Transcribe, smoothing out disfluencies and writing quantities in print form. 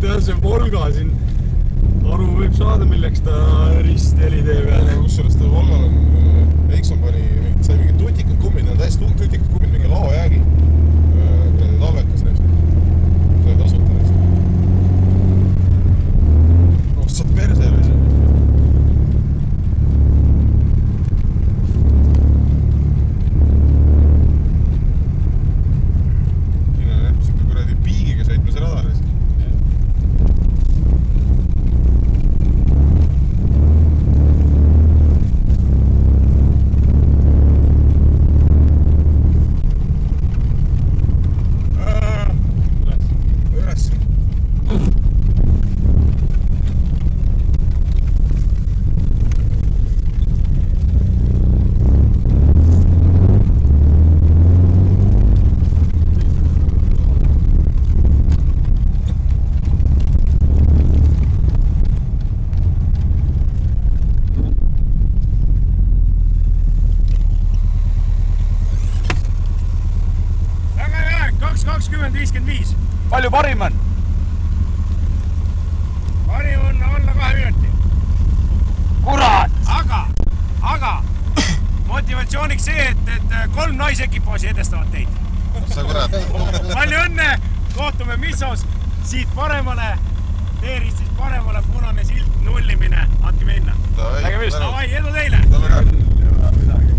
teha see Volga siin. Aru võib saada, milleks ta ristheli teeb. Kus sellest Volgal on, Eikson sai mingi tutikad kummid, on täiesti tutikad kummid, mingi laojäägi. Kuradi talvekas neist. See on tasuta neist. Saad perse jälle ise. Siin on jah, siuke kuradi piigiga sõitmas radaris. Palju parim on? Parim on alla 2 minuti. Kurat! Aga motivatsiooniks see, et 3 naisekipaaži edestavad teid. Sa kurat. Palju õnne! Kohtume Missos siit paremale, teeristis paremale, punane silt, nullimine. Andke minna. Davai, edu teile! Davai.